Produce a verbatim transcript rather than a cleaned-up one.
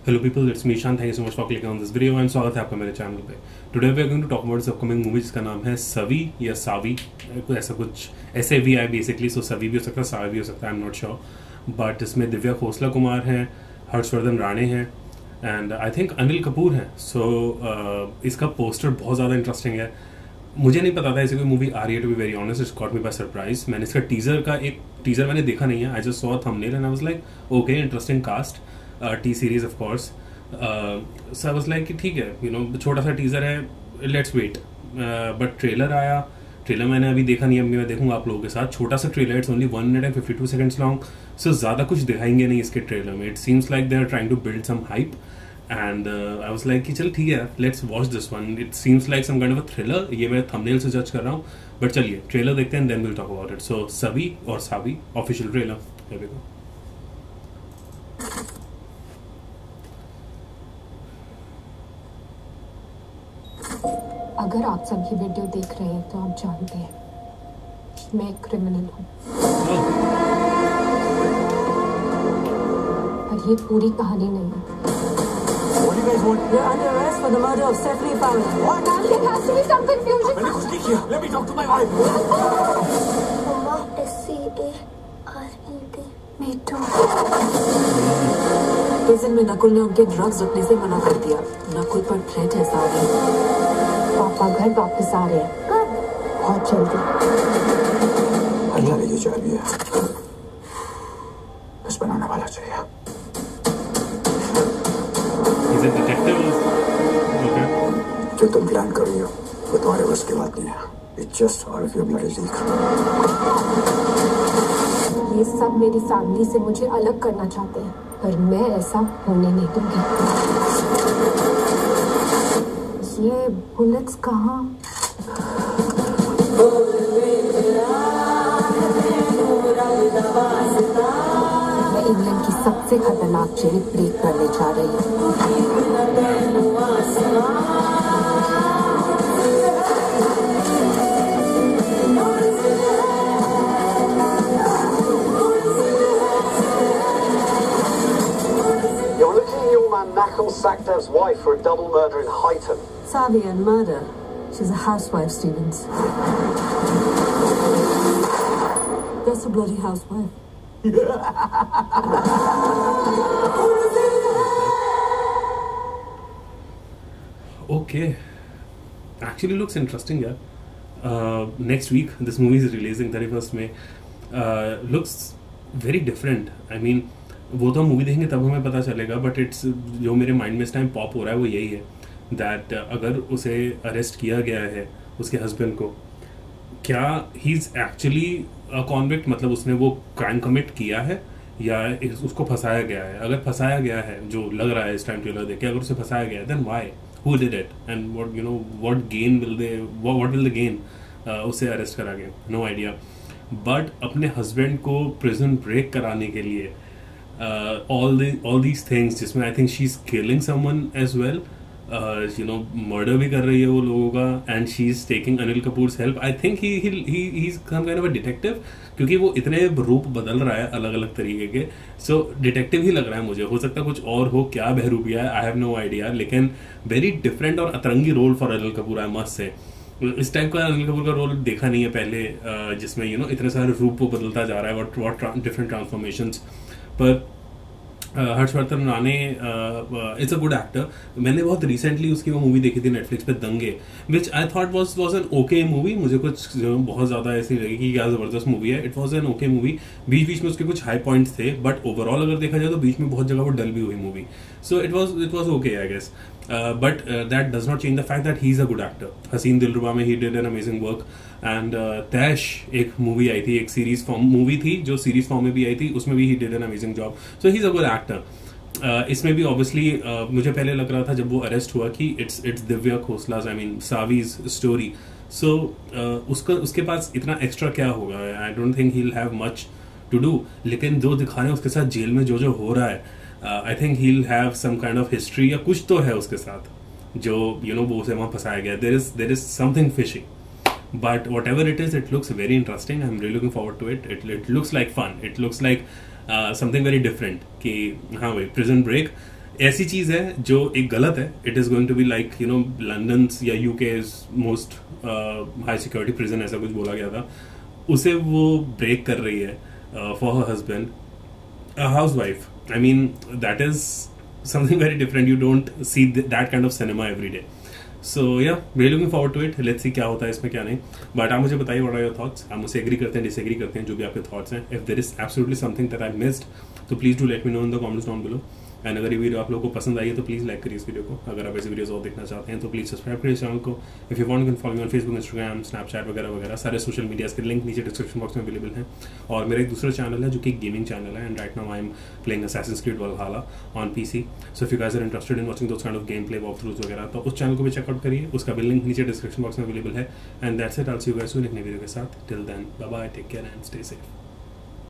Hello people, it's me Shan. Thank you so much for clicking on this video and स्वागत है आपका मेरे channel पे. Today we are going to talk about this upcoming movie जिसका नाम है सवी या सावी, कोई ऐसा कुछ ऐसे वी आई बेसिकली. सो सवी भी हो सकता है, सावी भी हो सकता है, I am not sure. But इसमें दिव्या खोसला कुमार हैं, हर्षवर्धन राणे हैं and I think Anil Kapoor हैं. सो so, uh, इसका पोस्टर बहुत ज़्यादा इंटरेस्टिंग है. मुझे नहीं पता था ऐसी कोई मूवी आ रही है, to be very honest. It's caught me by surprise. मैंने इसका टीजर का एक टीजर मैंने देखा नहीं है. I just saw thumbnail and I was like okay, interesting cast, T series of course. So I was like कि ठीक है, यू नो छोटा सा टीजर है, लेट्स वेट. बट ट्रेलर आया, ट्रेलर मैंने अभी देखा नहीं है, मैं देखूंगा आप लोगों के साथ. छोटा सा trailer, it's only one minute and fifty two seconds long. So ज़्यादा कुछ दिखाएंगे नहीं इसके ट्रेलर में. It seems like they are trying to build some hype and I was like कि चल ठीक है, let's watch this one. It seems like some kind of a thriller. ये मैं थंबनेल से जज कर रहा हूँ, बट चलिए ट्रेलर देखते हैं, then will talk about it. So Savi और Saavi official trailer. Here we go. अगर आप सब ये वीडियो देख रहे हैं तो आप जानते हैं मैं एक क्रिमिनल हूँ. पर ये पूरी कहानी नहीं है. What do you guys want? You're under arrest for the murder of Stephanie Fowler. What? There has to be some confusion. मैंने कुछ नहीं किया. Let me talk to my wife. मम्मा S C A R E D Me too. Prison में नकुल ने उनके drugs रखने से मना कर दिया. नकुल पर थ्रेट है सारी. पापा घर वापस आ रहे हैं. कब? बहुत जल्दी. अल्लाह ने ये चाबी है, बस बनाने वाला चाहिए. He's a detective. Okay. जो तुम प्लान कर रही हो वो तुम्हारे बस की बात नहीं है. It's just out of your bloody league. ये सब मेरी फैमिली से मुझे अलग करना चाहते हैं, पर मैं ऐसा होने नहीं दूंगी. ये बुलेट्स कहाँ? मैं इंग्लैंड की सबसे खतरनाक जेल ब्रेक करने जा रही हूँ. You're looking at your man Nakul Sakdev's wife for a double murder in Highton. Savi and murder. She's a housewife, Stevens. That's a bloody housewife. Okay. Actually looks interesting, yeah. Uh, next week, this movie is releasing thirty-first May. Uh, looks very different. I mean, वो तो हम movie देखेंगे तब हमें पता चलेगा, but it's जो मेरे माइंड में इस टाइम पॉप हो रहा है वो यही है दैट अगर उसे अरेस्ट किया गया है, उसके हस्बैंड को, क्या he is actually a convict, मतलब उसने वो क्राइम कमिट किया है या उसको फंसाया गया है. अगर फंसाया गया है, जो लग रहा है इस टाइम ट्रेलर देख के, अगर उसे फंसाया गया है, then why, who did it and what you know what gain will they what will the gain. उसे अरेस्ट करा गया, नो आइडिया. बट अपने हस्बैंड को प्रिजन ब्रेक कराने के लिए all the all these things, जिसमें I think she is killing someone as well, you know murder भी कर रही है वो लोगों का, and she is taking Anil Kapoor's help. I think he he he is some kind of a detective, क्योंकि वो इतने रूप बदल रहा है अलग अलग तरीके के. सो so, डिटेक्टिव ही लग रहा है मुझे. हो सकता है कुछ और हो, क्या बहरूपिया है, आई हैव नो आइडिया. लेकिन वेरी डिफरेंट और अतरंगी role for Anil Kapoor, I must say. इस टाइप का अनिल कपूर का रोल देखा नहीं है पहले, uh, जिसमें यू you नो know, इतने सारे रूप वो बदलता जा रहा है, वॉट वॉट डिफरेंट ट्रांसफॉर्मेशंस. पर Harshvardhan Rane it's a good actor. मैंने बहुत रिसेंटली उसकी वो मूवी देखी थी नेटफ्लिक्स पे, Dange, which I thought was was an okay movie. मुझे कुछ बहुत ज़्यादा ऐसी लगी कि क्या ज़बरदस्त मूवी है. It was an okay movie. बीच बीच में उसके कुछ हाई पॉइंट्स थे, बट ओवरऑल अगर देखा जाए तो बीच में बहुत जगह वो डल भी हुई movie. So it was it was okay I guess. But that does not change the fact that he is a good actor. Haseen Dillruba में he did an amazing work. And Taish एक मूवी आई थी, एक सीरीज फॉर्म मूवी थी जो series form में भी आई थी, उसमें भी he did an amazing job. So he is a good actor. इसमें भी ऑब्वियसली uh, मुझे पहले लग रहा था जब वो अरेस्ट हुआ कि it's it's Divya Khosla's, I mean Saavi's story. So उसका उसके पास इतना एक्स्ट्रा क्या होगा. I don't think he will have much to do. लेकिन जो दिखा रहे हैं उसके साथ जेल में जो जो हो रहा है, I think he will have some kind of history या कुछ तो है उसके साथ, जो यू नो वो उसे वहाँ फंसाया गया. There is there is something fishy. But whatever it is, it looks very interesting. I'm really looking forward to it. It, it looks like fun. It looks like uh, something very different. कि हाँ भाई, prison break. ऐसी चीज़ है जो एक गलत है, it is going to be like you know London या UK is most high security prison, ऐसा कुछ बोला गया था, उसे वो ब्रेक कर रही है for her husband, a housewife. I mean that is something very different. You don't see that kind of cinema every day. So yeah very looking forward to it. Let's see क्या होता है इसमें क्या नहीं. But आप मुझे बताइए what are your thoughts. आप मुझसे एग्री करते हैं, डिसएग्री करते हैं, जो भी आपके थॉट्स हैं. If there is absolutely something that I missed, तो please do let me know in the comments down below. And अगर ये वीडियो आप लोगों को पसंद आई है तो प्लीज़ लाइक करिए इस वीडियो को. अगर आप ऐसे वीडियोस और देखना चाहते हैं तो प्लीज़ सब्सक्राइब करिए चैनल को. If you want you can follow me on Facebook, Instagram, Snapchat वगैरह वगैरह. सारे सोशल मीडियाज के लिंक नीचे डिस्क्रिप्शन बॉक्स में अवेलेबल हैं. और मेरा एक दूसरा चैनल है जो कि गेमिंग चैनल है, and right now I am playing Assassin's Creed Valhalla on PC. So if you guys are interested in watching those kind of gameplay, walk throughs वगैरह, तो उस चैनल को भी चेकआउट करिए. उसका भी लिंक नीचे डिस्क्रिप्शन बॉक्स में अवेलेबल है. And that's it. I will see you guys soon एक नई वीडियो के साथ. Till then bye bye, take care and stay safe.